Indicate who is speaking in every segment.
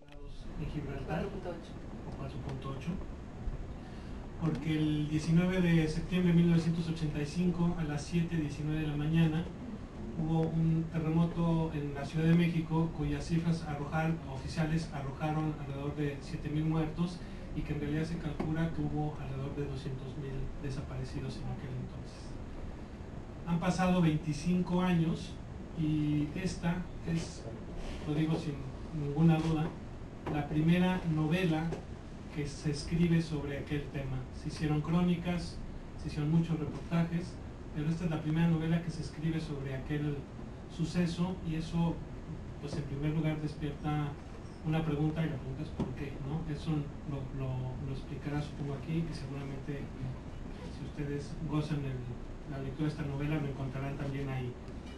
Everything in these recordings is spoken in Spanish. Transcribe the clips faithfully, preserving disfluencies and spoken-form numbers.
Speaker 1: en Gibraltar, o cuatro punto ocho, porque el diecinueve de septiembre de mil novecientos ochenta y cinco a las siete diecinueve de la mañana hubo un terremoto en la Ciudad de México cuyas cifras arrojar, oficiales arrojaron alrededor de siete mil muertos y que en realidad se calcula que hubo alrededor de doscientos mil desaparecidos en aquel entonces. Han pasado veinticinco años y esta es, lo digo sin ninguna duda, la primera novela que se escribe sobre aquel tema. Se hicieron crónicas, se hicieron muchos reportajes, pero esta es la primera novela que se escribe sobre aquel suceso, y eso, pues en primer lugar despierta una pregunta, y la pregunta es ¿por qué? ¿no? Eso lo, lo, lo explicará, supongo, aquí, y seguramente si ustedes gozan el, la lectura de esta novela lo encontrarán también ahí.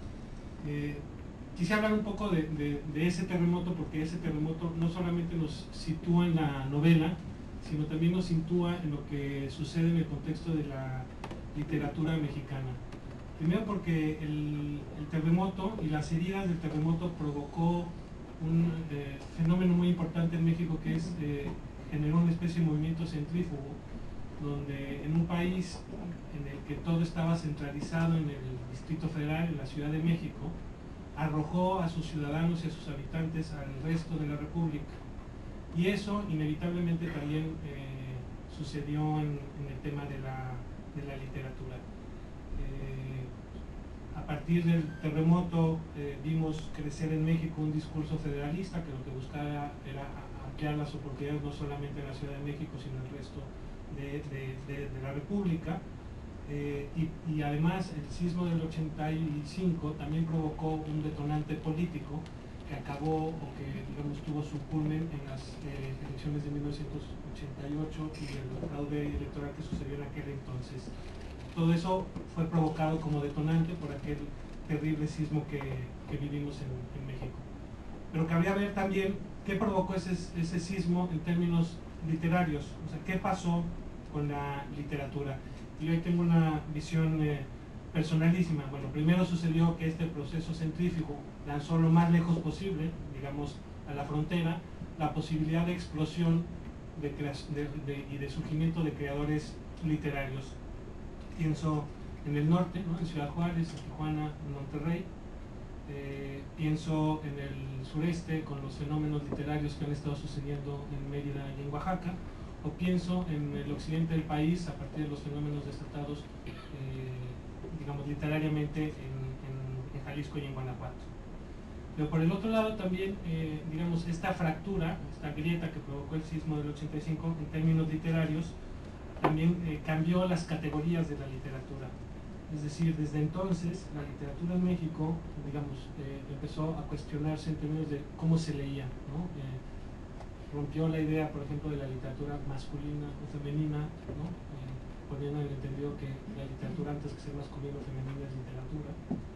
Speaker 1: Eh, Quisiera hablar un poco de, de, de ese terremoto, porque ese terremoto no solamente nos sitúa en la novela, sino también nos sitúa en lo que sucede en el contexto de la literatura mexicana. Primero porque el, el terremoto y las heridas del terremoto provocó un eh, fenómeno muy importante en México, que es eh, generó una especie de movimiento centrífugo, donde en un país en el que todo estaba centralizado en el Distrito Federal, en la Ciudad de México, arrojó a sus ciudadanos y a sus habitantes al resto de la República. Y eso inevitablemente también eh, sucedió en, en el tema de la, de la literatura. Eh, a partir del terremoto eh, vimos crecer en México un discurso federalista que lo que buscaba era ampliar las oportunidades no solamente en la Ciudad de México, sino en el resto de, de, de, de la República. Eh, y, y además el sismo del ochenta y cinco también provocó un detonante político que acabó, o que digamos tuvo su culmen en las eh, elecciones de mil novecientos ochenta y ocho y el fraude electoral que sucedió en aquel entonces. Todo eso fue provocado como detonante por aquel terrible sismo que, que vivimos en, en México. Pero cabría ver también qué provocó ese, ese sismo en términos literarios, o sea, qué pasó con la literatura. Y hoy tengo una visión eh, personalísima. Bueno, primero sucedió que este proceso centrífugo lanzó lo más lejos posible, digamos, a la frontera, la posibilidad de explosión de de, de, y de surgimiento de creadores literarios. Pienso en el norte, ¿no? En Ciudad Juárez, en Tijuana, en Monterrey. Eh, pienso en el sureste con los fenómenos literarios que han estado sucediendo en Mérida y en Oaxaca. O pienso en el occidente del país a partir de los fenómenos desatados, eh, digamos, literariamente en, en, en Jalisco y en Guanajuato. Pero por el otro lado también, eh, digamos, esta fractura, esta grieta que provocó el sismo del ochenta y cinco en términos literarios, también eh, cambió las categorías de la literatura. Es decir, desde entonces la literatura en México, digamos, eh, empezó a cuestionarse en términos de cómo se leía, ¿no? Eh, rompió la idea, por ejemplo, de la literatura masculina o femenina, ¿no? eh, poniendo en el entendido que la literatura, antes que ser masculina o femenina, es literatura.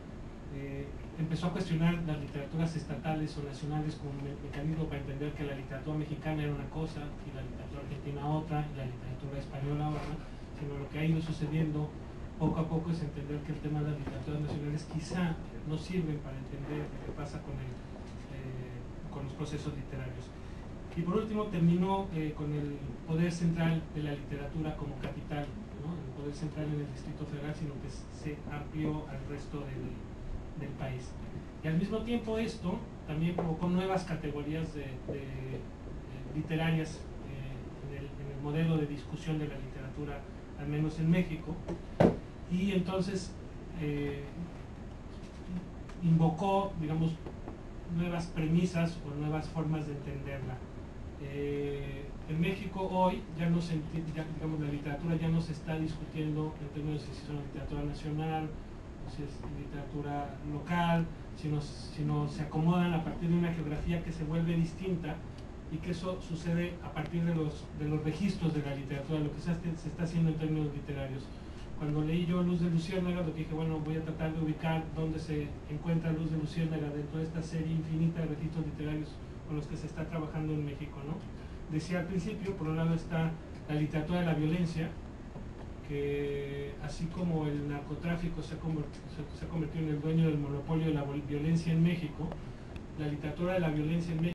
Speaker 1: Eh, empezó a cuestionar las literaturas estatales o nacionales como un me mecanismo para entender que la literatura mexicana era una cosa y la literatura argentina otra y la literatura española otra, sino lo que ha ido sucediendo poco a poco es entender que el tema de las literaturas nacionales quizá no sirven para entender lo que pasa con, el, eh, con los procesos literarios. Y por último terminó eh, con el poder central de la literatura como capital, ¿no? El poder central en el Distrito Federal, sino que se amplió al resto del, del país. Y al mismo tiempo esto también provocó nuevas categorías de, de, de literarias eh, en, el, en el modelo de discusión de la literatura, al menos en México, y entonces eh, invocó, digamos, nuevas premisas o nuevas formas de entenderla. Eh, en México hoy ya no se, ya, digamos, la literatura ya no se está discutiendo en términos de si es una literatura nacional o si es literatura local, sino, sino se acomodan a partir de una geografía que se vuelve distinta, y que eso sucede a partir de los, de los registros de la literatura, lo que se, se está haciendo en términos literarios. Cuando leí yo Luz de Luciérnaga, lo que dije, bueno, voy a tratar de ubicar dónde se encuentra Luz de Luciérnaga dentro de esta serie infinita de registros literarios con los que se está trabajando en México, ¿no? Decía al principio, por un lado está la literatura de la violencia, que así como el narcotráfico se ha, se, se ha convertido en el dueño del monopolio de la violencia en México, la literatura de la violencia en México